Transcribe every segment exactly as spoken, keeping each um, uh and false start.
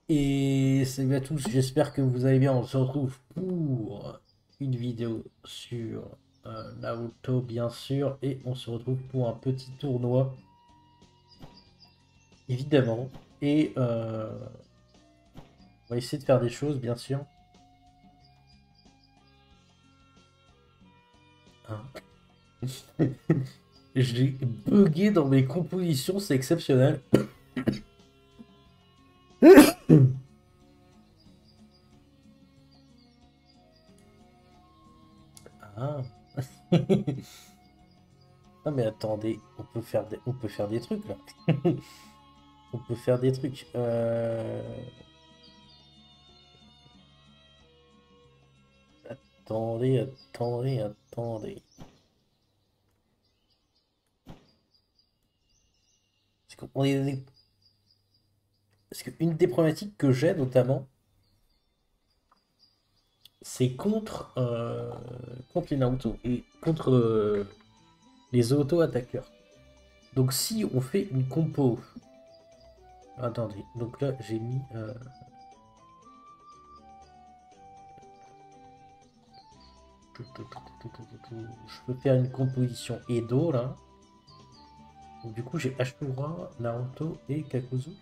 Et salut à tous, j'espère que vous allez bien. On se retrouve pour une vidéo sur euh, Naruto, bien sûr, et on se retrouve pour un petit tournoi, évidemment. Et euh, on va essayer de faire des choses, bien sûr. Hein. J'ai bugué dans mes compositions, c'est exceptionnel. Ah. Non mais attendez, on peut faire des, on peut faire des trucs là. On peut faire des trucs. Euh... Attendez, attendez, attendez. Parce qu'on est... Parce qu'une des problématiques que j'ai notamment, c'est contre, euh, contre les Naruto et contre euh, les auto-attaqueurs. Donc si on fait une compo... Attendez, donc là j'ai mis... euh, Je peux faire une composition Edo là. Donc, du coup j'ai Ashura, Naruto et Kakuzu.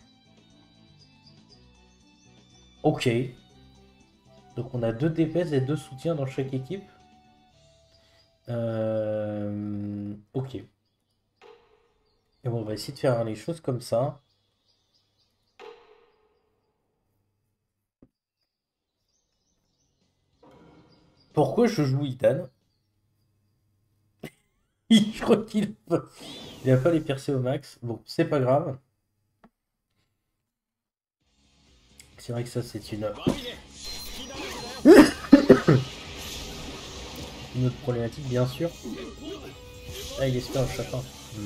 Ok. Donc on a deux D P S et deux soutiens dans chaque équipe. Euh, Ok. Et bon, on va essayer de faire les choses comme ça. Pourquoi je joue Idan? Je crois qu'il a pas... il a pas les percés au max. Bon, c'est pas grave. C'est vrai que ça, c'est une... une autre problématique, bien sûr. Ah, il espère un chacun. Hmm.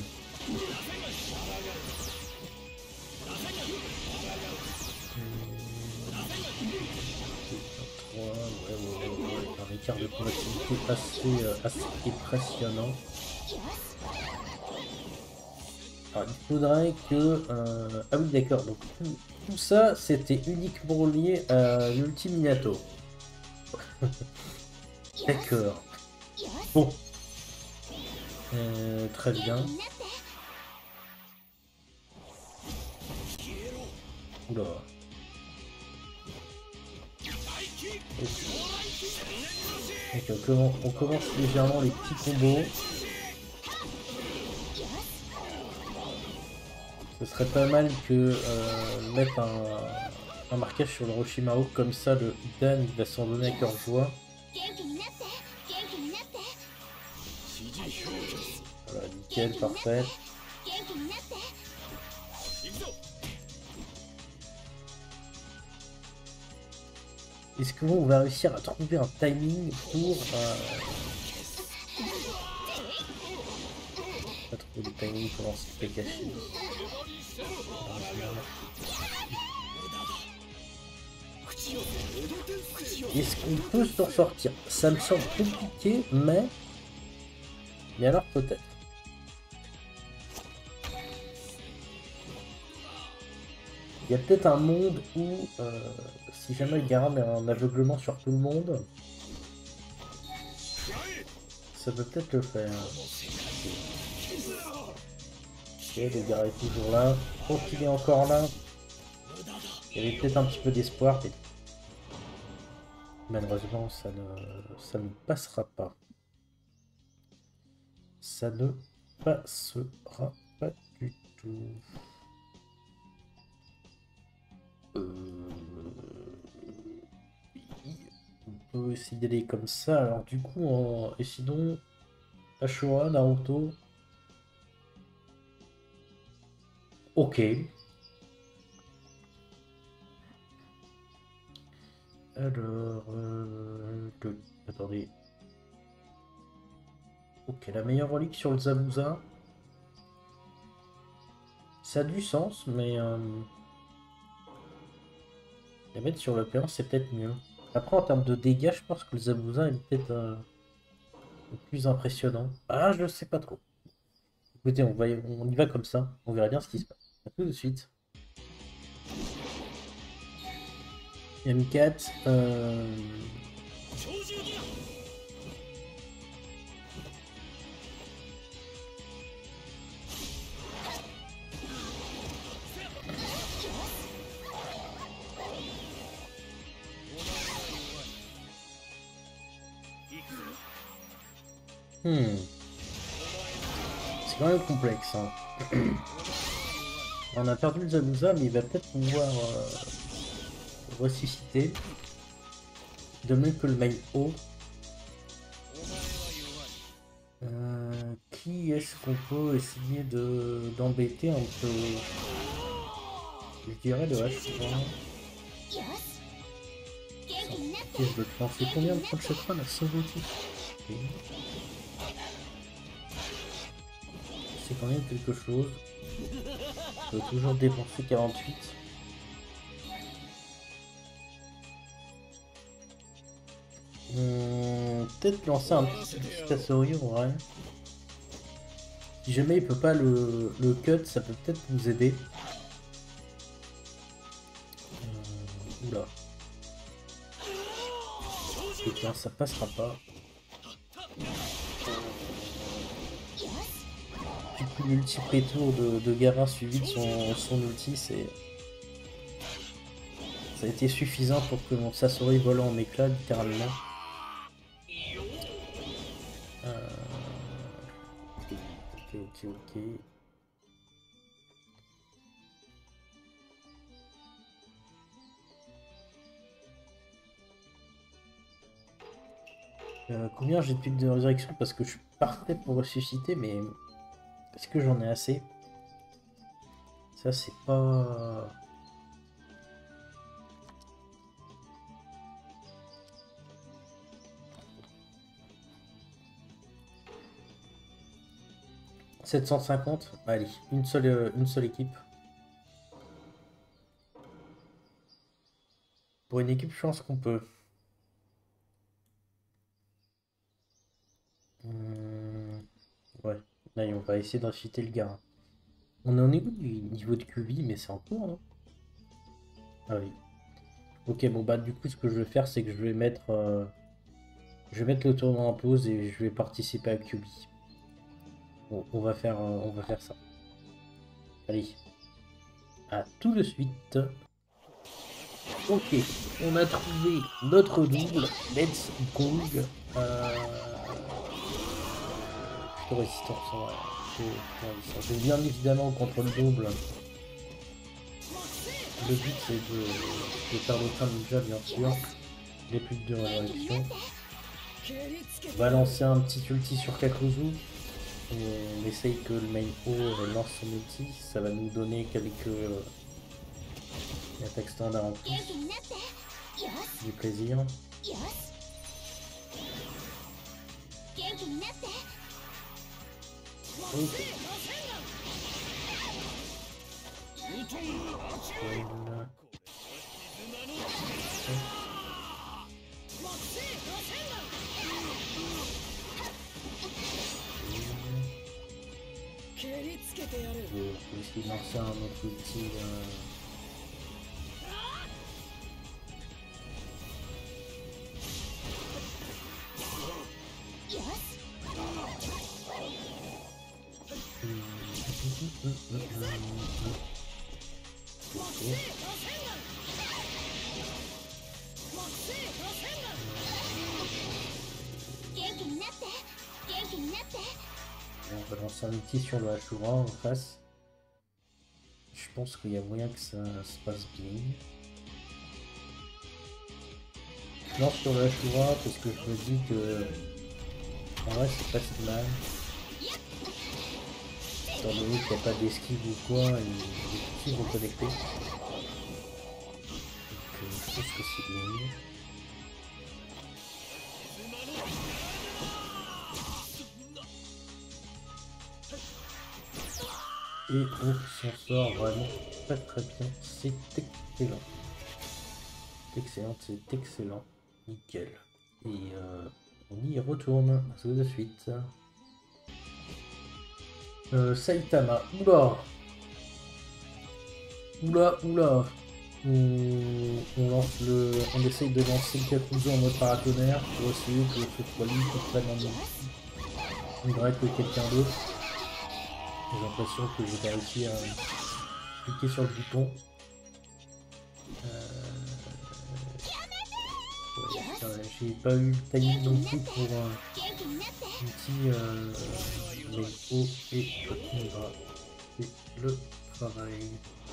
trois, ouais, ouais, ouais, ouais. Un écart de combativité assez, euh, assez impressionnant. Alors, il faudrait que... euh, Ah oui, d'accord. Donc, tout, tout ça, c'était uniquement lié à l'ulti Minato. D'accord. Bon. Euh, très bien. Oula. Ok. Ok, on commence, on commence légèrement les petits combos. Ce serait pas mal que euh, mettre un, un marquage sur le Orochimaru, comme ça le Dan il va s'en donner à cœur joie. Voilà, nickel, parfait. Est-ce que on va réussir à trouver un timing pour... Euh... Pas trouver le timing pour lancer Kakashi. Est-ce qu'on peut s'en sortir? Ça me semble compliqué, mais... Mais alors peut-être. Il y a peut-être un monde où, euh, si jamais il garde un aveuglement sur tout le monde, ça peut peut-être le faire. Ok, le gars est toujours là. Oh, qu'il est encore là. Il y avait peut-être un petit peu d'espoir, mais malheureusement, ça ne, ça ne passera pas. Ça ne passera pas du tout. Euh... On peut essayer d'aller comme ça. Alors du coup, en... et sinon, Ashura, Naruto. Ok. Alors, euh... que- attendez. Ok, la meilleure relique sur le Zabuza. Ça a du sens, mais euh, la mettre sur le P un, c'est peut-être mieux. Après, en termes de dégâts, je pense que le Zabuza est peut-être euh, le plus impressionnant. Ah, je sais pas trop. Écoutez, on va y... on y va comme ça. On verra bien ce qui se passe. A tout de suite. M quatre. Euh... Hmm. C'est quand même complexe. Hein. On a perdu le Zabuza, mais il va peut-être pouvoir euh, ressusciter. De même que le main haut. Euh, qui est-ce qu'on peut essayer de d'embêter un peu? Je dirais le H trois. Je vais te lancer combien de points de chakra là? cent vingt-huit. Okay. C'est quand même quelque chose. Je peux toujours dépenser quarante-huit. Hum, Peut-être lancer un petit Tasori en vrai. Si jamais il peut pas le, le cut, ça peut peut-être nous aider. Euh, oula. Putain, ça passera pas. Du coup, l'ulti tour de, de Garin suivi de son, son ulti, c'est... Ça a été suffisant pour que mon Sasori vole en éclats, littéralement. Euh... Ok, ok, ok. Euh, combien j'ai de pics de résurrection? Parce que je suis parfait pour ressusciter, mais est-ce que j'en ai assez? Ça, c'est pas... sept cent cinquante? Allez, une seule, euh, une seule équipe. Pour une équipe, je pense qu'on peut. Hum, Ouais, allez, on va essayer d'inciter le gars. On est au niveau du niveau de Q B, mais c'est en cours, non? Ah oui. Ok, bon bah du coup, ce que je vais faire, c'est que je vais mettre... euh, Je vais mettre le tournoi en pause et je vais participer à Q B. Bon, on va faire, euh, on va faire ça. Allez. À tout de suite. Ok, on a trouvé notre double. Let's Gong. Euh... Plutôt résistance, ouais. Plutôt résistance. Et bien évidemment, contre le double, le but c'est de, de faire le train ninja, bien sûr. Les plus de résurrection. On va lancer un petit ulti sur Kakuzu. Et on essaye que le main haut lance son ulti. Ça va nous donner quelques euh, attaques standards en plus. Du plaisir. Ok. Voilà. Je vais essayer de lancer un autre outil. Euh... On va lancer un outil sur le Ashura en face. Je pense qu'il y a moyen que ça se passe bien. Je lance sur le Ashura parce que je me dis que en vrai c'est pas si mal. Étant donné qu'il n'y a pas d'esquive ou quoi, et les petits vont connecter. Donc euh, je pense que c'est bien. Et on s'en sort vraiment très très bien. C'est excellent. C'est excellent, c'est excellent. Nickel. Et euh, on y retourne tout de suite. Euh, Saitama. Oula. Oula, oula. On, on lance le. On essaye de lancer le Kakuzu en mode paratonnerre pour essayer que ce soit lui qui prenne en ulti. On dirait que quelqu'un d'autre. J'ai l'impression que j'ai pas réussi à cliquer sur le bouton. Euh... Ouais, j'ai pas eu le timing non plus pour un outil euh, mais oh et on va faire le travail.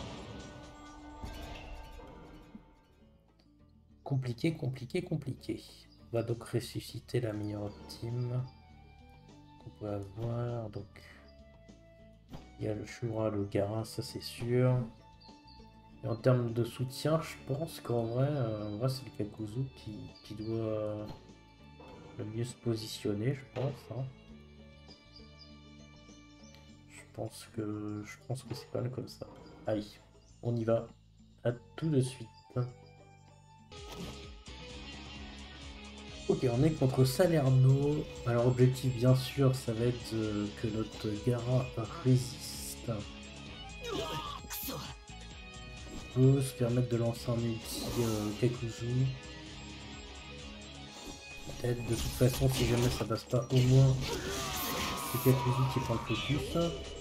Compliqué, compliqué, compliqué. On va donc ressusciter la meilleure team qu'on peut avoir. Donc il y a le Shura, le Gaara, ça c'est sûr. Et en termes de soutien, je pense qu'en vrai, euh, vrai c'est le Kakuzu qui, qui doit euh, le mieux se positionner, je pense. Hein. Je pense que je pense que c'est pas mal comme ça. Allez, on y va. À tout de suite. Ok, on est contre Salerno. Alors objectif bien sûr, ça va être euh, que notre Gaara résiste. On peut se permettre de lancer un ulti euh, Kakuzu. Peut-être de toute façon, si jamais ça passe pas, au moins c'est Kakuzu qui prend le focus.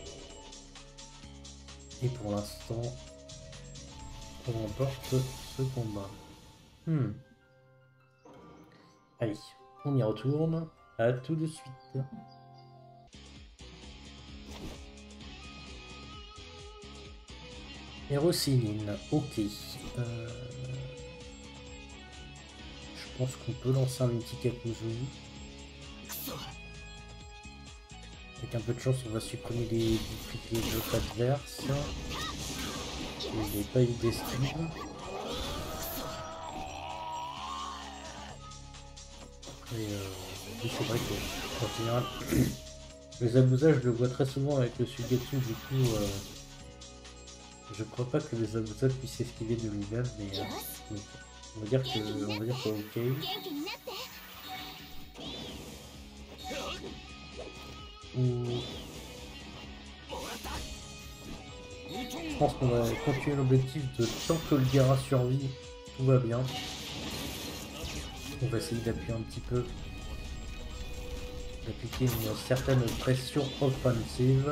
Et pour l'instant, on remporte ce combat. Hmm. Allez, on y retourne. À tout de suite. Hérocéline, ok. Euh... Je pense qu'on peut lancer un multi Kakuzu. Avec un peu de chance, on va supprimer les dupliqués de l'autre adverse. Et les pailles d'esquive. Et euh, c'est vrai que, en général, le Zabuza, je le vois très souvent avec le Suigetsu, du coup, euh, je crois pas que le Zabuza puisse esquiver de lui-même, mais euh, oui. On va dire que, on va dire que ok. Ou... Je pense qu'on va continuer l'objectif de tant que le Gaara survit, tout va bien. On va essayer d'appuyer un petit peu, d'appliquer une certaine pression offensive.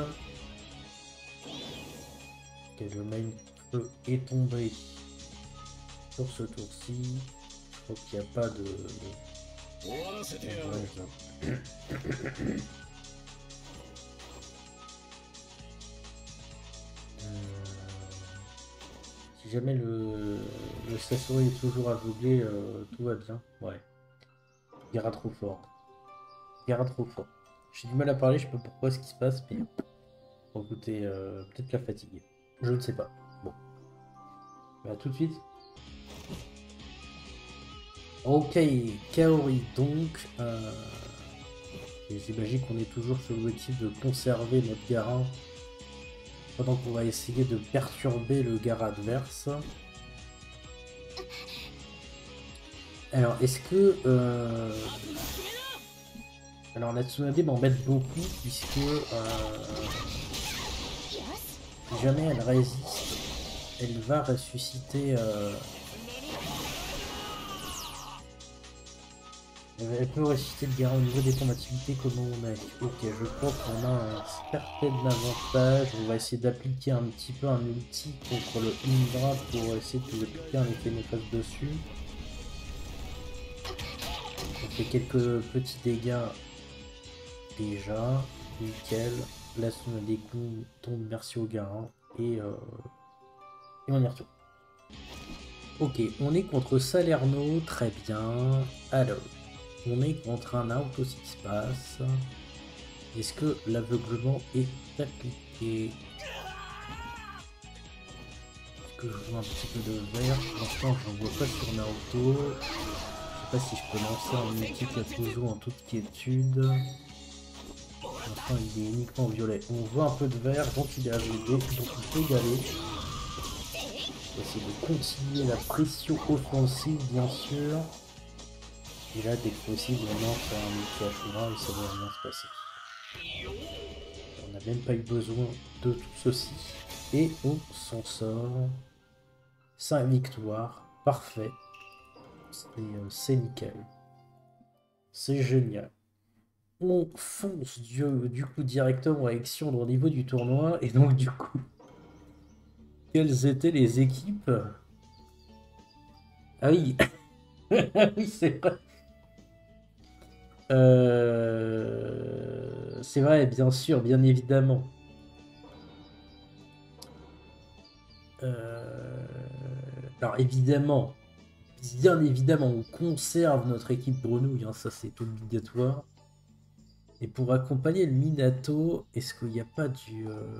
Ok, le main feu est tombé sur ce tour-ci. Je crois qu'il n'y a pas de... Si jamais le, le Sasori est toujours aveuglé, euh, tout va bien. Ouais. Gaara trop fort. Gaara trop fort. J'ai du mal à parler, je sais pas pourquoi ce qui se passe, mais bon, écoutez, euh, peut-être la fatigue. Je ne sais pas. Bon. Bah, tout de suite. Ok, Kaori, donc. Euh... J'imagine qu'on est toujours sur l'objectif de conserver notre Gaara. Pendant qu'on va essayer de perturber le Gaara adverse. Alors, est-ce que... Euh... Alors, Natsunade m'embête beaucoup, puisque... Euh... Si jamais elle résiste, elle va ressusciter... Euh... Elle peut ressusciter le Gaara au niveau des combativité. Comment on a... Ok, je crois qu'on a un certain avantage. On va essayer d'appliquer un petit peu un ulti contre le Indra pour essayer de lui appliquer un effet néfaste dessus. On fait quelques petits dégâts déjà. Nickel. La somme des coups tombe, merci au Gaara. Et, euh... et on y retourne. Ok, on est contre Salerno. Très bien. Alors. On est contre un out aussi qui se passe. Est-ce que l'aveuglement est appliqué? Est-ce que je vois un petit peu de vert? Pour l'instant, je n'en vois pas sur Naruto. Je sais pas si je peux lancer un multi Kakuzu en toute quiétude. Pour l'instant, il est uniquement violet. On voit un peu de vert, donc il est aveuglé, donc il peut y aller. On va essayer de continuer la pression offensive, bien sûr. Et là, dès que possible, on lance un multi Ashura et ça va bien se passer. On n'a même pas eu besoin de tout ceci. Et on s'en sort. cinq victoires. Parfait. C'est nickel. C'est génial. On fonce du, du coup directement avec Sion au niveau du tournoi. Et donc du coup, quelles étaient les équipes? Ah oui, oui c'est vrai. Euh... C'est vrai, bien sûr, bien évidemment. Euh... Alors évidemment, bien évidemment, on conserve notre équipe grenouille, hein, ça c'est obligatoire. Et pour accompagner le Minato, est-ce qu'il n'y a pas du... Euh...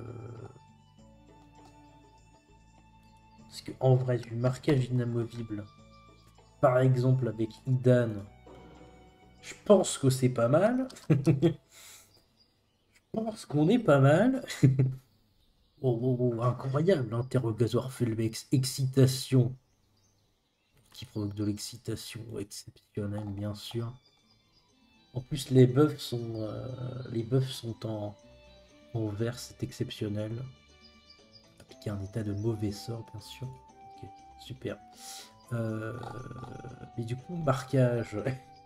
Parce qu'en vrai, du marquage inamovible, par exemple avec Idan, je pense que c'est pas mal. Je pense qu'on est pas mal. Oh, oh, oh, incroyable, interrogatoire Felbex, excitation, qui provoque de l'excitation exceptionnelle, bien sûr. En plus, les buffs sont, euh, les buffs sont en, en vert, c'est exceptionnel. Appliquer un état de mauvais sort, bien sûr. Ok, super. Euh, mais du coup, marquage.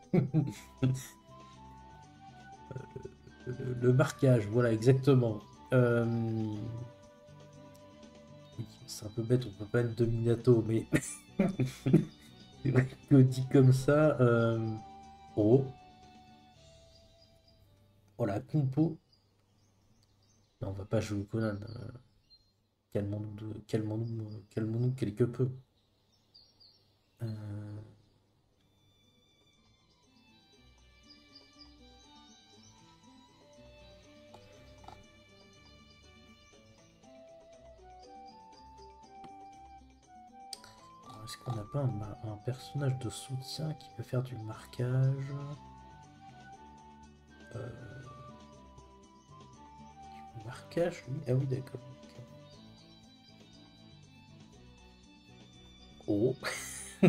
le, le marquage, voilà, exactement. Euh, oui, c'est un peu bête, on peut pas être Dominato, mais c'est vrai que dit comme ça. Euh... Oh, oh la compo. Non, on va pas jouer Conan. euh, Calmons-nous, de... calmons-nous, euh, calmons-nous quelque peu. Euh, Est-ce qu'on n'a pas un, un personnage de soutien qui peut faire du marquage? Euh, du marquage, oui. Ah oui, d'accord. Ok. Oh.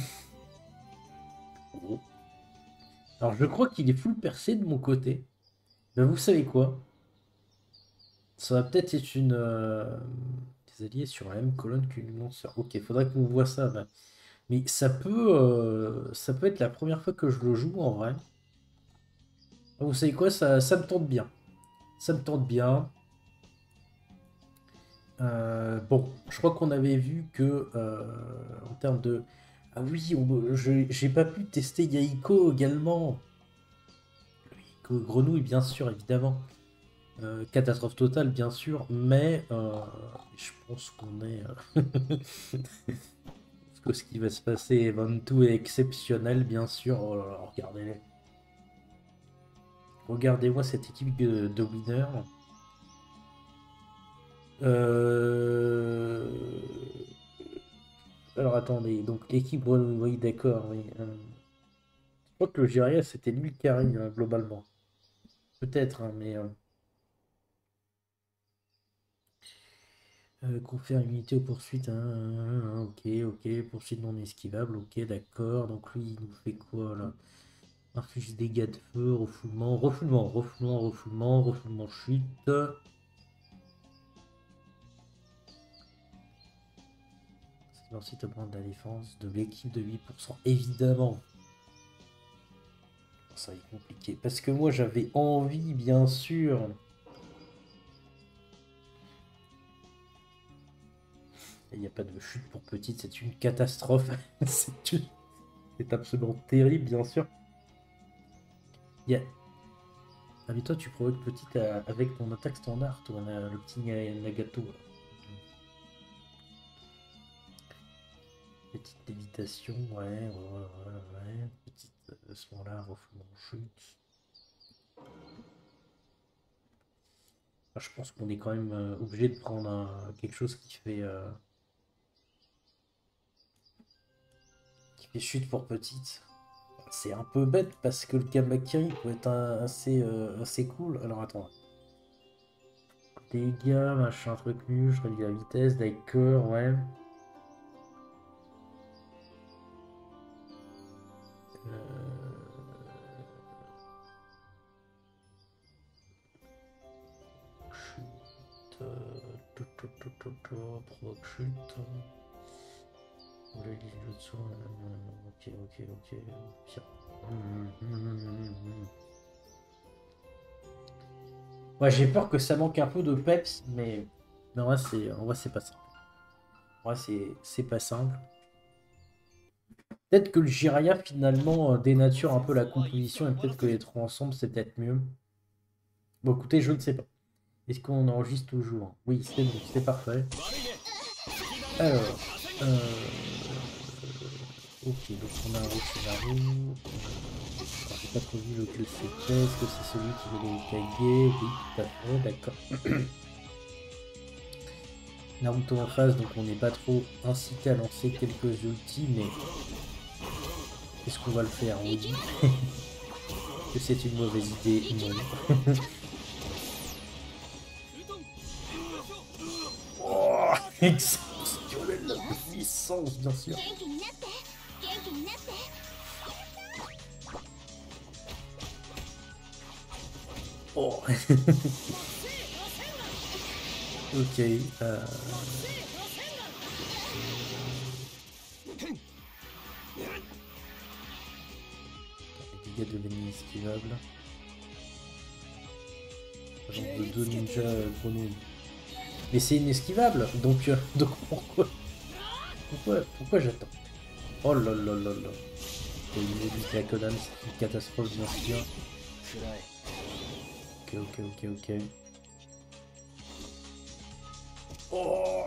Oh. Alors, je crois qu'il est full percé de mon côté. Mais vous savez quoi? Ça va peut-être être une... euh, des alliés sur la même colonne qu'une lanceur. Ok, faudrait qu'on voit ça. Bah. Mais ça peut, euh, ça peut être la première fois que je le joue en vrai. Ah, vous savez quoi? Ça, ça me tente bien. Ça me tente bien. Euh, bon, je crois qu'on avait vu que euh, en termes de... Ah oui, on- je- j'ai pas pu tester Yaiko également. Que Grenouille, bien sûr, évidemment. Euh, catastrophe totale, bien sûr, mais euh, je pense qu'on est... euh, que ce qui va se passer avant tout est exceptionnel, bien sûr. Oh là là, regardez-les. Regardez-moi cette équipe de, de winner. Euh... Alors attendez, donc l'équipe Grenouille, oui, d'accord, oui. euh, Je crois que le Géria, c'était lui le carry, hein, globalement. Peut-être, hein, mais... Euh, euh, confère immunité aux poursuites. Hein, hein, hein, ok, ok. Poursuite non esquivable. Ok, d'accord. Donc lui, il nous fait quoi, là? Inflige dégâts de feu, refoulement, refoulement, refoulement, refoulement, refoulement, chute. C'est l'ensuite augmente la défense de l'équipe de huit pour cent. Évidemment. Ça va être compliqué. Parce que moi, j'avais envie, bien sûr. Il n'y a pas de chute pour petite, c'est une catastrophe. c'est une... c'est absolument terrible, bien sûr. Il y a... Ah, mais toi, tu provoques petite à- avec ton attaque standard, toi, na- le petit Na- Nagato. Là. Petite lévitation, ouais, ouais, ouais, ouais. ouais. Petite, euh, à ce moment-là, refoulement chute. Ah, je pense qu'on est quand même euh, obligé de prendre un- quelque chose qui fait, euh, qui fait chute pour petite. C'est un peu bête parce que le Kamakiri peut être un- assez, euh, assez cool. Alors attends. Dégâts, machin, truc nul, je réduis la vitesse, d'accord, ouais. Euh, Chute. euh, tout, tout, tout, tout, tout, provoque chute. les Jutsu, euh, ok, ok, ok. Pire. Hum, hum, hum, hum, hum. Ouais, j'ai peur que ça manque un peu de peps, mais, mais en vrai, c'est en vrai, c'est pas simple. En vrai, c'est c'est pas simple. Peut-être que le Jiraiya, finalement, euh, dénature un peu la composition et peut-être que les trois ensemble, c'est peut-être mieux. Bon, écoutez, je ne sais pas. Est-ce qu'on enregistre toujours? Oui, c'est bon, c'est parfait. Alors, euh... ok, donc on a un Orochimaru. Euh... J'ai pas trop vu lequel c'était. Est-ce que c'est celui qui veut les Kage? Oui, tout à fait, d'accord. Naruto en face, donc on n'est pas trop incité à lancer quelques ultis, mais est-ce qu'on va le faire? Oui. Que c'est une mauvaise idée? Non. Oh, exceptionnel la puissance, bien sûr. Oh. Ok. Euh... Les dégâts deviennent inesquivables. Genre de deux ninjas euh, grenouilles. Mais c'est inesquivable, donc, euh, donc pourquoi Pourquoi, pourquoi j'attends? Oh là là là là. Et il me dit que la Konan, c'est une catastrophe, bien sûr. Ok, ok, ok, ok. Oh.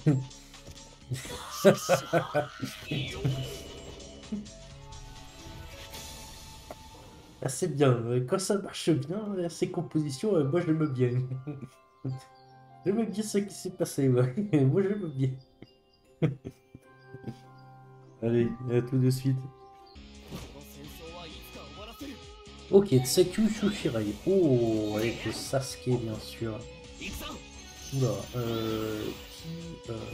Ah, c'est bien, quand ça marche bien, ces compositions, euh, moi je l'aime bien. J'aime bien ce qui s'est passé, ouais. Moi j'aime bien. Allez, à tout de suite. Ok, Tseku Shushirai. Oh, avec le Sasuke, bien sûr. Oula, euh... Qui... Euh...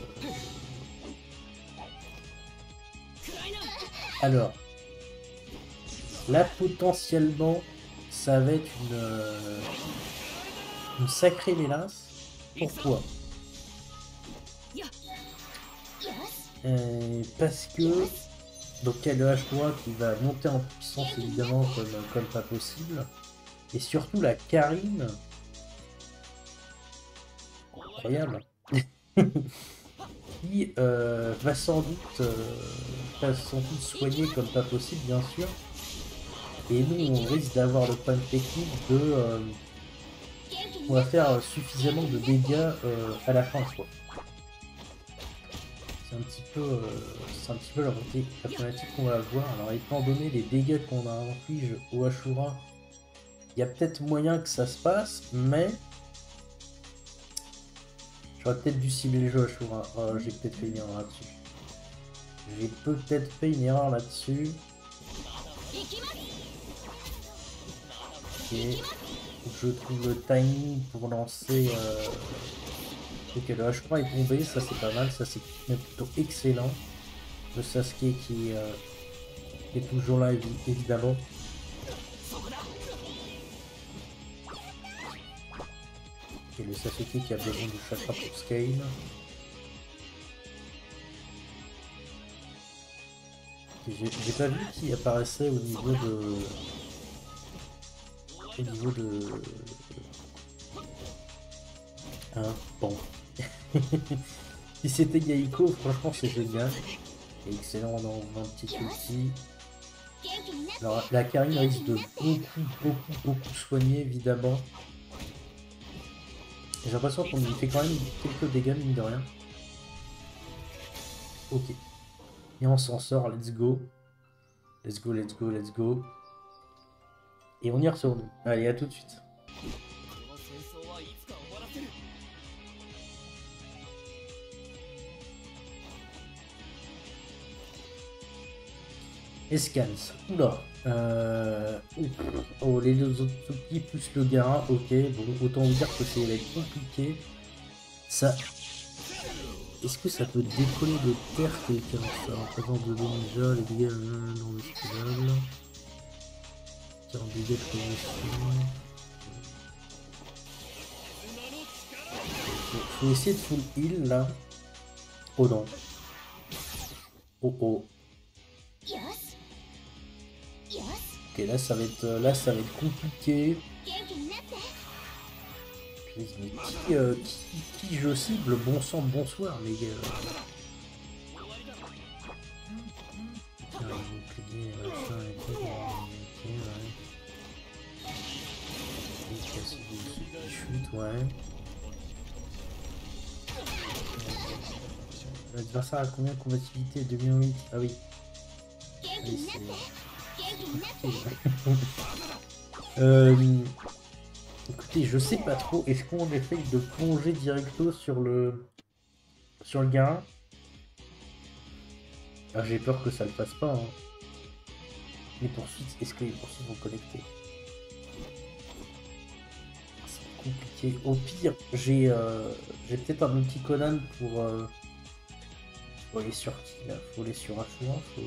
Alors, là, potentiellement, ça va être une... Euh... une sacrée mélasse. Pourquoi? euh, Parce que... Donc, il y a le H trois qui va monter en puissance, évidemment, comme, comme pas possible. Et surtout, la Karine... Incroyable. Qui euh, va sans doute euh, va sans doute soigner comme pas possible, bien sûr. Et nous, on risque d'avoir le problème technique de... Euh, on va faire suffisamment de dégâts euh, à la fin, quoi. C'est un petit peu, euh, c'est un petit peu la, la problématique qu'on va avoir. Alors, étant donné les dégâts qu'on a inflige au Ashura, il y a peut-être moyen que ça se passe, mais j'aurais peut-être dû cibler le jeu Ashura. Oh, j'ai peut-être fait une erreur là-dessus. J'ai peut-être fait une erreur là-dessus. Et je trouve le timing pour lancer. Euh... Ok, le H trois est tombé, ça c'est pas mal, ça c'est plutôt excellent. Le Sasuke qui, euh, qui est toujours là, évidemment. Et le Sasuke qui a besoin du chakra pour scale. J'ai pas vu qui apparaissait au niveau de. Au niveau de. Hein, bon. Si c'était Yaiko, franchement c'est génial. Et excellent dans un petit outil. Alors la Karine risque de beaucoup, beaucoup, beaucoup soigner évidemment. J'ai l'impression qu'on lui fait quand même quelques dégâts mine de rien. Ok. Et on s'en sort, let's go. Let's go, let's go, let's go. Et on y retourne. Allez, à tout de suite. Escans. Oula. Euh... Oh, les deux autres petits plus le Gara. Ok, bon, autant vous dire que c'est compliqué. Ça... Est-ce que ça peut décoller de terre quelqu'un ça? En présence de deux ninjas, les dégâts non esquivables. Tiens, dégâts de promotion. Faut essayer de full heal là. Oh non. Oh oh. Ok, là ça va être, là, ça va être compliqué. Mais qui, euh, qui, qui je cible? Bon sang, bonsoir les gars. Tiens, bouclier, machin et tout. Ok, ouais. Et casser des chutes, ouais. L'adversaire a combien de combativité? deux virgule huit. Ah oui. Allez, c'est... euh... Écoutez, je sais pas trop. Est-ce qu'on essaye de plonger directo sur le sur le gain? Ah, j'ai peur que ça le fasse pas. Hein. Les poursuites, est-ce que les poursuites vont connecter? C'est compliqué. Au pire, j'ai euh, j'ai peut-être un outil Conan pour. Euh... Faut aller sur qui là? Faut aller sur Ashura, faut.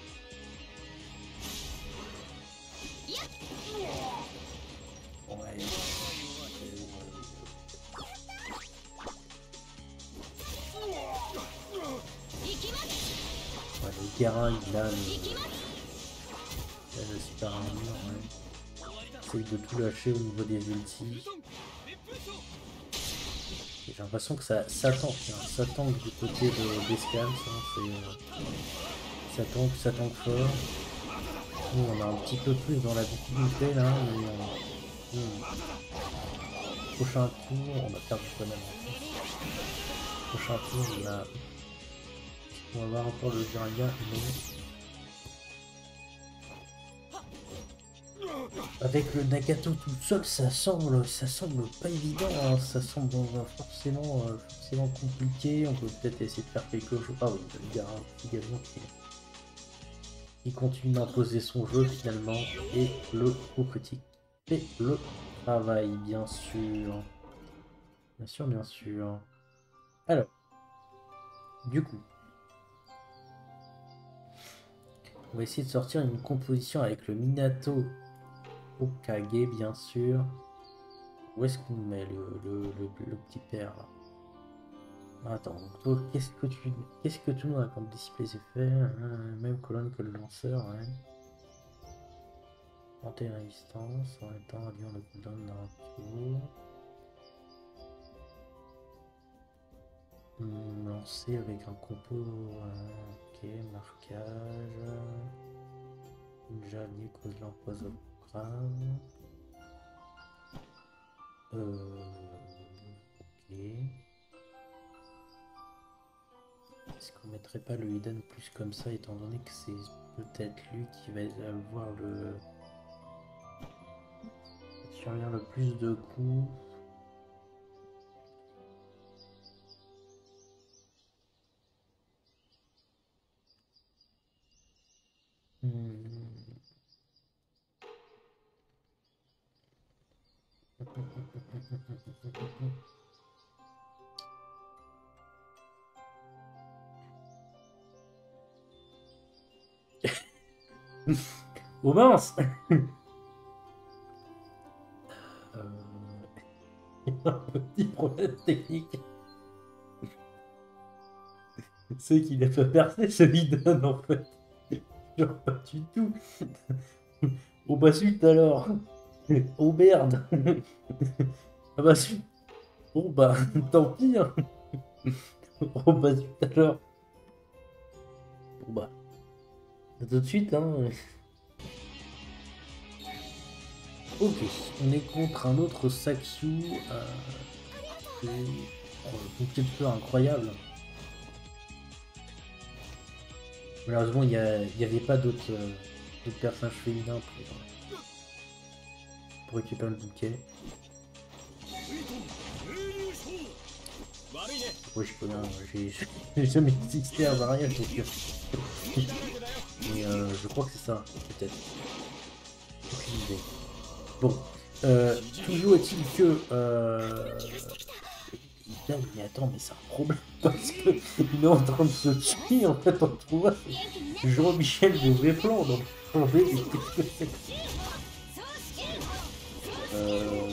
Ouais. Ouais, le Garin, il a le, il a le super armure, ouais. Essaye de tout lâcher au niveau des ultis. J'ai l'impression que ça, ça tank, hein. Ça tank du côté de d'Escalms, hein. euh, ça tank, ça tank fort. Nous on a un petit peu plus dans la difficulté là, mais euh, hmm. Prochain tour, on a perdu quand même. Prochain tour, on a... On va voir encore le Jiraiya, mais... Avec le Nagato tout seul, ça semble, ça semble pas évident, hein. Ça semble forcément, euh, forcément compliqué. On peut peut-être essayer de faire quelque chose. Ah oui, le Garin également qui, qui continue d'imposer son jeu finalement. Et le coup critique et le travail, bien sûr. Bien sûr, bien sûr. Alors, du coup, on va essayer de sortir une composition avec le Minato Hokage, bien sûr. Où est-ce qu'on met le, le, le, le petit père là? Attends, toi, qu'est-ce que tu qu'est-ce que tu nous racontes? Dissiper les effets, hein, même colonne que le lanceur, ouais. Monter la résistance, en même temps réduire le cooldown d'un tour. Hum, lancer avec un compo, euh, ok, marquage. Une javelot cause l'empoisonnement grave. Euh, ok. Est-ce qu'on mettrait pas le Hidden plus comme ça, étant donné que c'est peut-être lui qui va avoir le... survient le plus de coups. Hmm. Oh mince. euh... Il y a un petit problème technique. C'est qu'il a pas percé ce Hidden en fait. Genre pas du tout. Oh bah zut alors. Oh merde. Ah bah zut. Bon bah tant pis. Hein. Oh bah zut alors. Bon bah. À tout de suite hein. Ok, on est contre un autre Sakyuu. Euh, oh, un petit peu incroyable. Malheureusement, il n'y avait pas d'autres euh, personnages féminins pour, pour récupérer le bouquet. Oui, je connais, j'ai jamais existé à mariage, donc... Mais euh, je crois que c'est ça, peut-être. Aucune idée. Bon, euh, toujours est-il que... Euh... Mais attends, mais c'est un problème parce que il est en train de se tuer en fait en trouvant Jean-Michel de vrai plan, donc en fait, qu'est-ce que c'est que euh...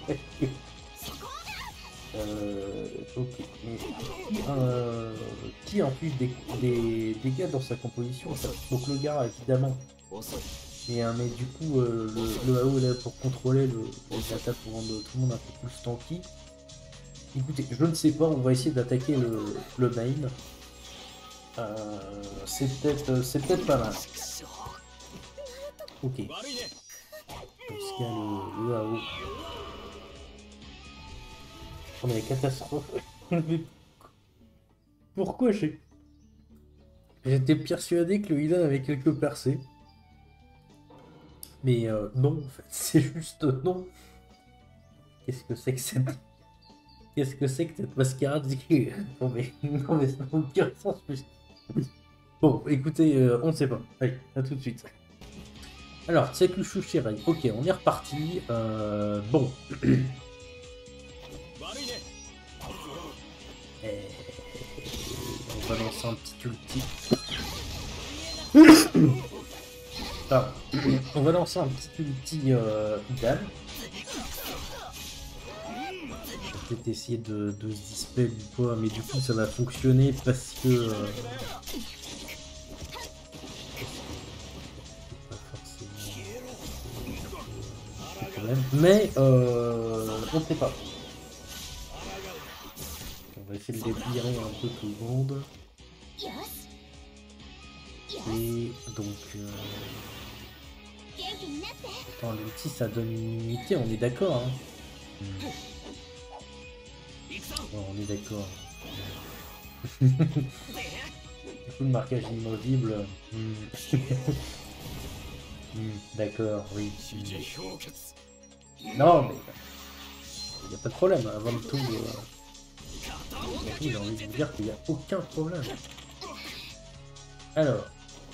euh... ok, mais euh... ulti inflige des, des dégâts dans sa composition. Ça. Donc le gars, évidemment. Et, euh, mais du coup, euh, le, le A O est là pour contrôler le, les attaques pour rendre tout le monde un peu plus tanky. Écoutez, je ne sais pas, on va essayer d'attaquer le, le main. Euh, c'est peut-être c'est peut-être pas mal. Ok. Parce qu'il y a le, le A O. On est catastrophe. Mais pourquoi j'ai... J'étais persuadé que le Idan avait quelques percées. Mais euh, non, en fait, c'est juste non. Qu'est-ce que c'est que cette... Qu'est-ce que c'est que cette mascarade? Non mais, non mais ça n'a aucun sens. Bon, écoutez, euh, on ne sait pas. Allez, à tout de suite. Alors, Tsekushu Shirai. Ok, on est reparti. Euh, bon. Et... On va lancer un petit ulti. Ah, on va lancer un petit ulti euh, Idan. Je vais peut-être essayer de, de se dispel du poids, mais du coup ça va fonctionner parce que... Euh... Pas forcément... Problème. Mais euh, on ne sait pas. On va essayer de déplier un peu tout le monde. Et donc... Euh... Attends, l'ulti ça donne une immunité, on est d'accord. Hein. Hmm. Bon, on est d'accord. Du coup, le marquage immovible. Hmm. hmm, d'accord, oui. Non, mais il n'y a pas de problème. Avant tout, euh... j'ai envie de vous dire qu'il n'y a aucun problème. Alors.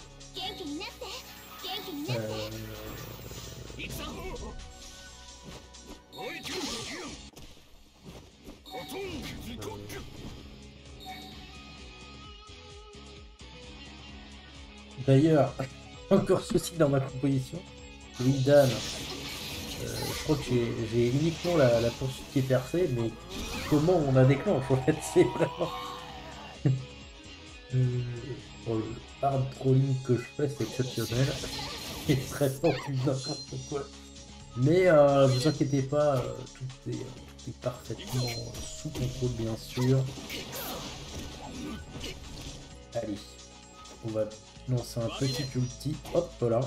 Euh... D'ailleurs, encore ceci dans ma composition. Idan, euh, je crois que j'ai uniquement la, la poursuite qui est percée, mais comment on la déclenche en fait, c'est vraiment... euh, bon, le hard trolling que je fais, c'est exceptionnel. C'est très fort, n'importe quoi. Mais euh, vous inquiétez pas, euh, tout, est, tout est parfaitement sous contrôle bien sûr. Allez, on va lancer un petit ulti, hop là.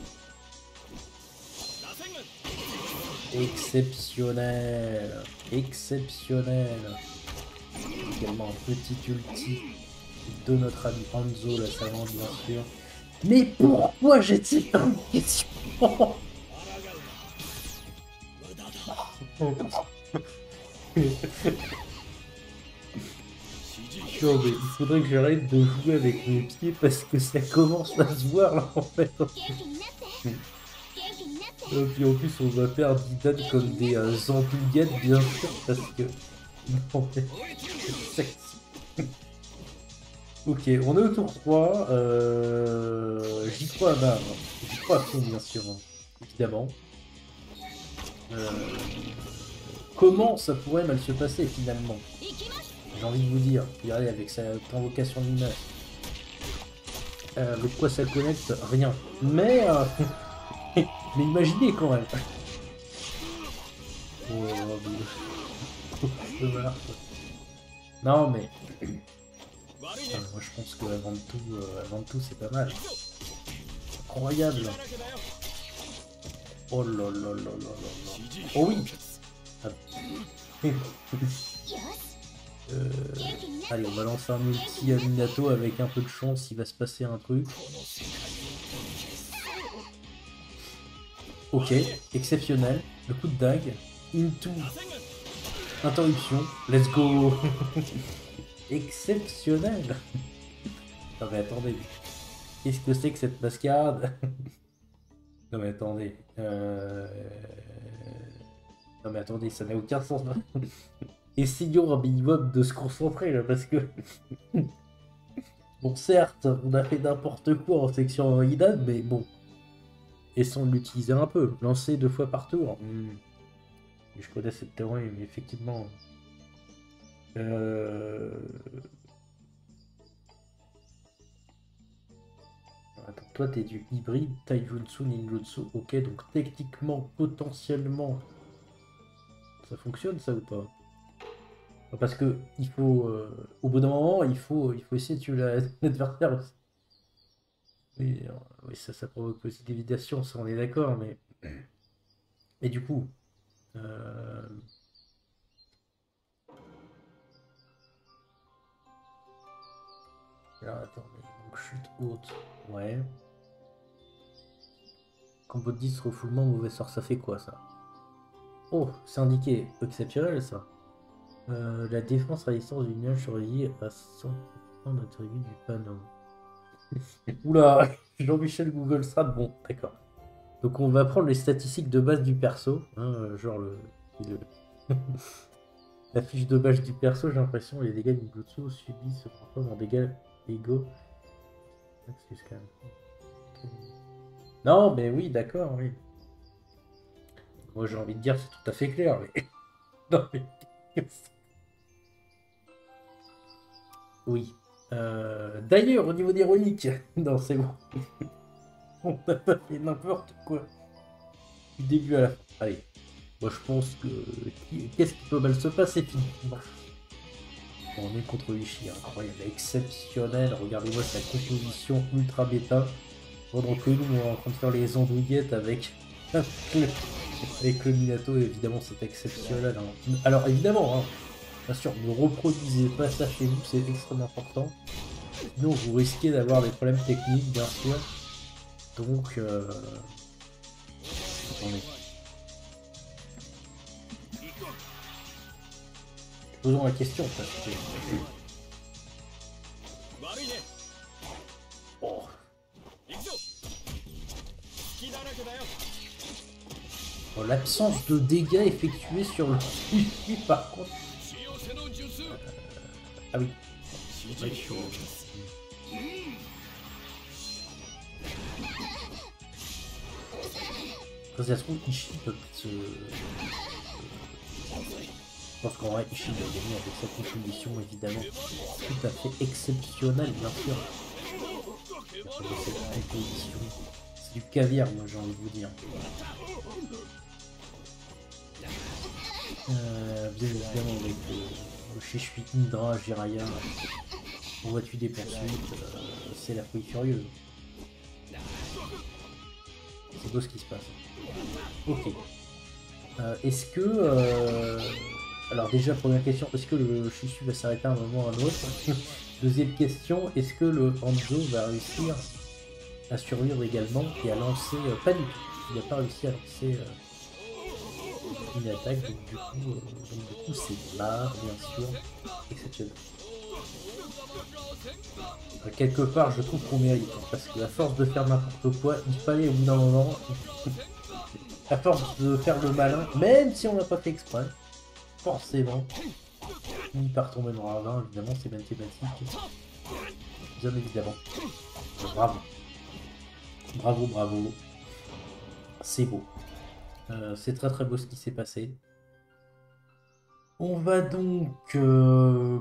Exceptionnel, exceptionnel. Également un petit ulti de notre ami Hanzo, la savante bien sûr. Mais pourquoi j'ai-t-il une question? Non mais il faudrait que j'arrête de jouer avec mes pieds parce que ça commence à se voir là en fait. Et puis en plus on va faire Idan comme des euh, ampouguettes bien sûr parce que... Non mais... Ok, on est au tour trois. Euh... J'y crois à ma... J'y crois à fond bien sûr, hein, évidemment. Euh... Comment ça pourrait mal se passer finalement? J'ai envie de vous dire, regardez avec sa convocation de l'image. Euh, avec quoi ça connecte? Rien. Mais, euh... mais imaginez quand même. Oh, non mais... Enfin, moi je pense que avant de tout, euh, avant de tout c'est pas mal. Incroyable. Oh là là là là là là. Oh oui. Ah. Euh, allez, on va lancer un multi à Minato avec un peu de chance, il va se passer un truc. Ok, exceptionnel. Le coup de dague. Into. Interruption. Let's go. Exceptionnel. Non mais attendez. Qu'est-ce que c'est que cette mascarade? Non mais attendez. Euh... Non mais attendez, ça n'a aucun sens. Essayons un minimum de se concentrer là parce que... Bon certes, on a fait n'importe quoi en section Idan, mais bon. Essayons de l'utiliser un peu. Lancer deux fois par tour. Mmh. Je connais cette théorie, mais effectivement... Euh... toi t'es du hybride, taijutsu, ninjutsu, ok, donc techniquement, potentiellement, ça fonctionne ça ou pas? Parce que il faut, euh, au bout d'un moment, il faut, il faut essayer de tuer la- l'adversaire aussi. Oui, alors, oui, ça, ça provoque aussi des déviations, ça on est d'accord, mais... Et du coup, euh, alors attendez, donc chute haute, ouais. Combo de dix, refoulement, mauvais sort, ça fait quoi ça? Oh, c'est indiqué, exceptionnel ça. Euh, la défense résistance du nuage surveillé à cent pour cent d'attribut du panneau. Oula, Jean-Michel Google Strat, bon, d'accord. Donc on va prendre les statistiques de base du perso, hein, euh, genre le, le- la fiche de base du perso, j'ai l'impression les dégâts du Bluetooth subis se transforment en dégâts égaux. Excuse quand même. Non, mais oui, d'accord, oui. Moi j'ai envie de dire c'est tout à fait clair, mais... Non, mais... Oui. Euh, D'ailleurs, au niveau d'Héroïque, non, c'est bon. On n'a pas fait n'importe quoi. Du début à la fin. Allez. Moi, je pense que... Qu'est-ce qui peut mal se passer, finalement? On est contre Vichy, incroyable, exceptionnel. Regardez-moi sa composition ultra bêta. Pendant que nous, on est en train de faire les andouillettes avec... avec le Minato, évidemment, c'est exceptionnel. Hein. Alors, évidemment, hein, bien sûr, ne reproduisez pas ça chez vous, c'est extrêmement important. Sinon, vous risquez d'avoir des problèmes techniques, bien sûr. Donc, euh... attendez. Posons la question, parce que... Oh. Oh, l'absence de dégâts effectués sur le Fifi, par contre... Euh... Ah oui. Ouais, je... Quand ça se trouve, Ishii peut se... Je pense qu'en vrai, Ishii va gagner avec sa contribution, évidemment, tout à fait exceptionnelle, bien sûr. Cette composition, c'est du caviar, moi, j'ai envie de vous dire. Euh, bien évidemment, avec le, le Shishui Indra, Jiraiya, on va tuer des poursuites, euh, c'est la folie furieuse. C'est beau ce qui se passe. Ok. Euh, est-ce que... Euh... Alors déjà, première question, est-ce que le Shishu va s'arrêter à un moment ou à un autre? Deuxième question, est-ce que le Hanzo va réussir à survivre également et à lancer... Euh, pas du tout. Il n'a pas réussi à lancer euh, une attaque, donc du coup, euh, donc, du coup c'est marre, bien sûr, exceptionnel. Euh, quelque part, je trouve qu'on mérite, hein, parce que à force de faire n'importe quoi, il fallait au bout d'un moment... à force de faire le malin, même si on n'a pas fait exprès, forcément, finit par tomber dans le ravin, évidemment, c'est mathématique. Bien évidemment. Bravo. Bravo, bravo. C'est beau. Euh, c'est très très beau ce qui s'est passé. On va donc... Euh...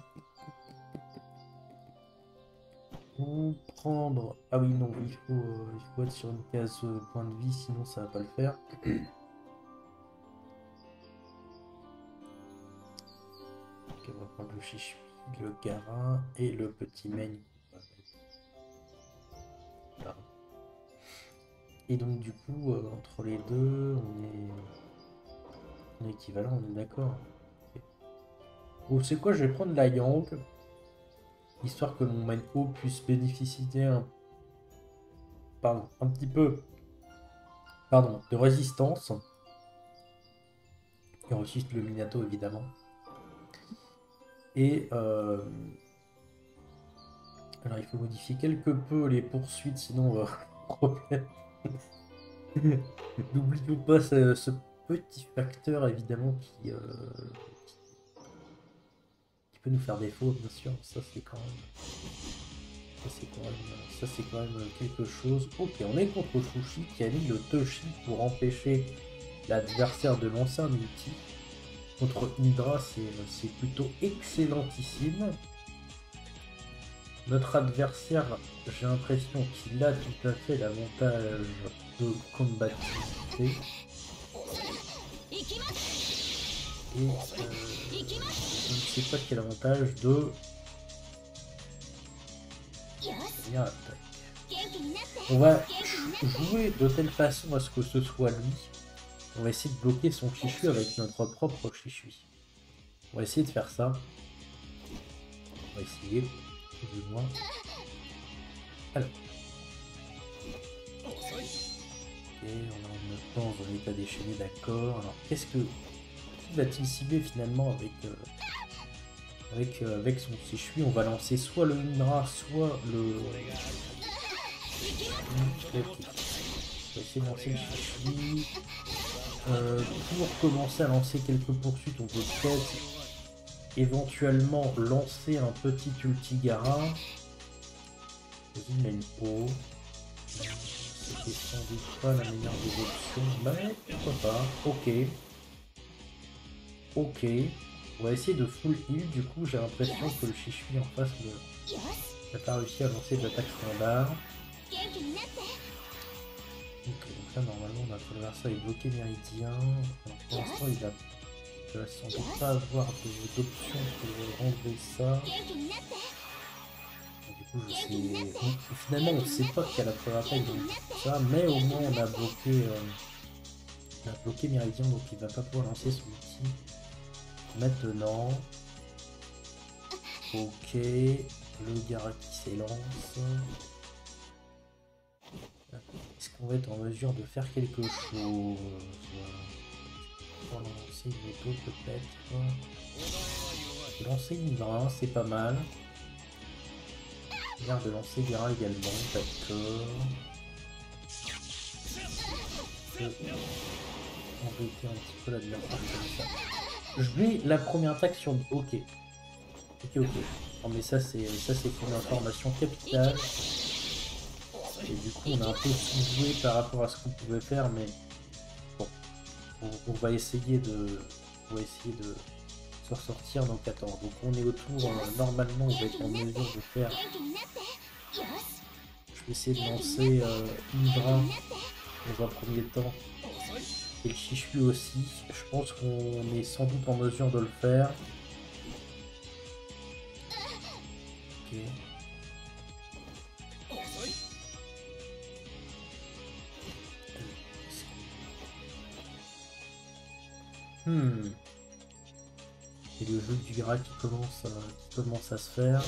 prendre... Ah oui, non, il faut, euh, il faut être sur une case euh, point de vie, sinon ça va pas le faire. Ok, on va prendre le Shishui, le Gaara et le petit main. Là. Et donc du coup, euh, entre les deux, on est, on est équivalent, on est d'accord. Okay. Bon, c'est quoi, je vais prendre la Yang, histoire que mon main haut puisse bénéficier un, pardon, un petit peu pardon, de résistance. Et ensuite le Minato, évidemment. Et... Euh... Alors il faut modifier quelque peu les poursuites, sinon on va avoir un problème. N'oublions pas ce, ce petit facteur, évidemment, qui, euh, qui peut nous faire défaut, bien sûr. Ça, c'est quand même... Ça, c'est quand même... Ça, c'est quand même quelque chose. Ok, on est contre Fushi qui a mis le Toshi pour empêcher l'adversaire de lancer un ulti. Contre Indra, c'est plutôt excellentissime. Notre adversaire, j'ai l'impression qu'il a tout à fait l'avantage de combativité. Et euh, je ne sais pas quel avantage de... Bien, attaque. On va jouer de telle façon à ce que ce soit lui. On va essayer de bloquer son Chishui avec notre propre Chishui. On va essayer de faire ça. On va essayer, plus ou moins. Alors. Ok, on est dans un état déchaîné, d'accord. Alors, qu'est-ce que... Qui va-t-il cibler finalement avec... Euh... Avec, euh, avec son Chishui? On va lancer soit le Indra, soit le... Okay. On va essayer de lancer le Chishui. Euh, pour commencer à lancer quelques poursuites, on peut peut-être éventuellement lancer un petit Ultigara. Il a une eau. C'était sans doute pas la meilleure des options, mais pourquoi pas. Ok. Ok. On va essayer de full heal. Du coup, j'ai l'impression que le Chishui en face n'a pas réussi à lancer de l'attaque standard. Ok, donc là, normalement, notre adversaire est bloqué méridien. Alors, pour l'instant, il a... il va sans doute pas avoir d'options pour enlever ça. Du coup, je sais... Finalement, on ne sait pas qu'il y a la première attaque dans tout ça, mais au moins, on a bloqué... Euh... On a bloqué méridien, donc il va pas pouvoir lancer son outil. Maintenant... Ok, le Gara qui s'élance. Est-ce qu'on va être en mesure de faire quelque chose? On va lancer une auto peut-être. Lancer une Gara, c'est pas mal. Il a l'air de lancer Gara également, d'accord. Embêter un petit peu l'adversaire comme ça. Je mets la première attaque sur... Ok. Ok, ok. Non mais ça c'est ça c'est une information capitale. Et du coup on a un peu sous-joué par rapport à ce qu'on pouvait faire, mais bon. On, on va essayer de. On va essayer de se ressortir. Donc attends. Donc on est autour. Euh, normalement on va être en mesure de faire. Je vais essayer de lancer euh, Indra dans un premier temps. Et le Chishui aussi. Je pense qu'on est sans doute en mesure de le faire. Ok. Hmm. Et le jeu du Gara qui commence à, qui commence à se faire.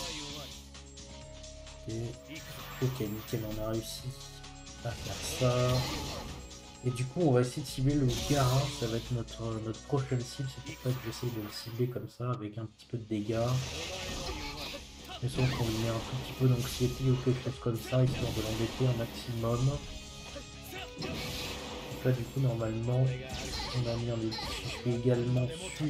Ok. Ok, nickel, on a réussi à faire ça. Et du coup, on va essayer de cibler le Gara, ça va être notre, notre prochaine cible. C'est pour ça que j'essaie de le cibler comme ça, avec un petit peu de dégâts. Mais sauf qu'on lui met un tout petit peu d'anxiété ou quelque chose comme ça, histoire de l'embêter un maximum. Donc là, du coup, normalement, on a mis un Chishui également sur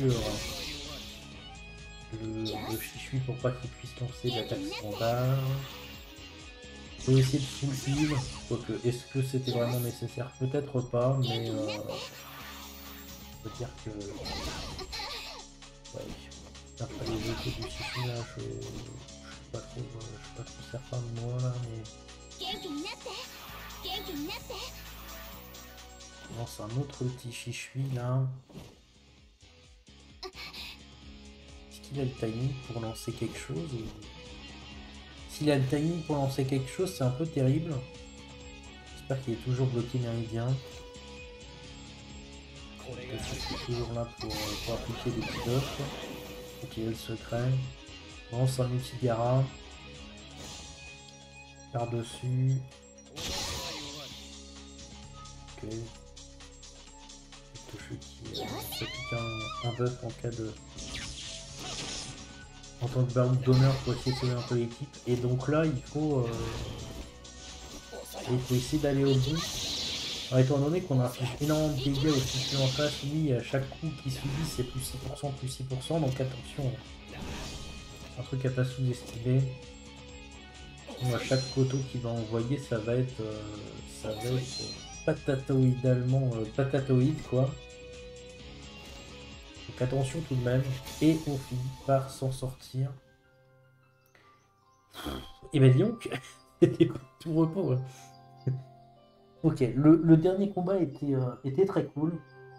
le, le Chishui pour pas qu'il puisse lancer l'attaque standard. On peut essayer de full heal, quoique est-ce que c'était vraiment nécessaire? Peut-être pas, mais euh, on peut dire que ouais, après les effets du Chishui là, je, je suis pas trop, euh, je suis pas trop certain de moi là, mais on lance un autre petit Chishui là. Est-ce qu'il a le timing pour lancer quelque chose ou... S'il a le timing pour lancer quelque chose, c'est un peu terrible. J'espère qu'il est toujours bloqué méridien. Il est toujours là pour, pour appliquer des petits buffs. Donc il a le secret. On lance un Ultigara. Par-dessus. Ok. Touche qui applique un, un buff en cas de... en tant que baroud d'honneur pour essayer de sauver un peu l'équipe. Et donc là, il faut, euh... il faut essayer d'aller au bout. Alors, étant donné qu'on inflige énormément de dégâts au Chishui en face, lui, à chaque coup qui subit, c'est plus six pour cent, plus six pour cent. Donc attention, c'est un truc à pas sous-estimer. À chaque poteau qu'il va envoyer, ça va être, euh... ça va être patatoïdalement, euh, patatoïde quoi. Donc attention tout de même, et on finit par s'en sortir. Et ben donc, c'était pas tout repos. Hein. Ok, le, le dernier combat était, euh, était très cool.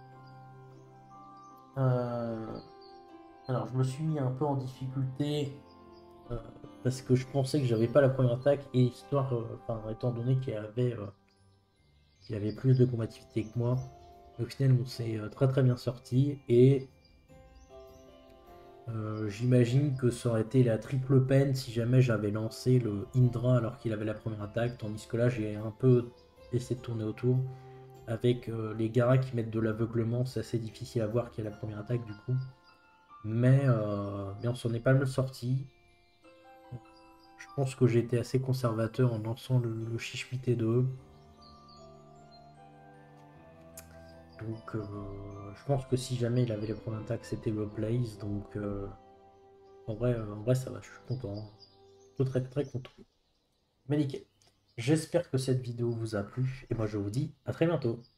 Euh, alors, je me suis mis un peu en difficulté euh, parce que je pensais que j'avais pas la première attaque et histoire, euh, enfin, étant donné qu'il y avait, euh, qu'il y avait plus de combativité que moi, au final, on s'est euh, très très bien sorti et euh, j'imagine que ça aurait été la triple peine si jamais j'avais lancé le Indra alors qu'il avait la première attaque, tandis que là, j'ai un peu essayé de tourner autour. Avec euh, les Garas qui mettent de l'aveuglement, c'est assez difficile à voir qui est la première attaque du coup. Mais, euh, mais on s'en est pas mal sorti. Je pense que j'ai été assez conservateur en lançant le, le Chiche T deux. Donc euh, je pense que si jamais il avait les premières attaques, c'était le Blaze. Donc euh, en, vrai, euh, en vrai, ça va, je suis content. Je suis très très content. Mais nickel. J'espère que cette vidéo vous a plu. Et moi je vous dis à très bientôt.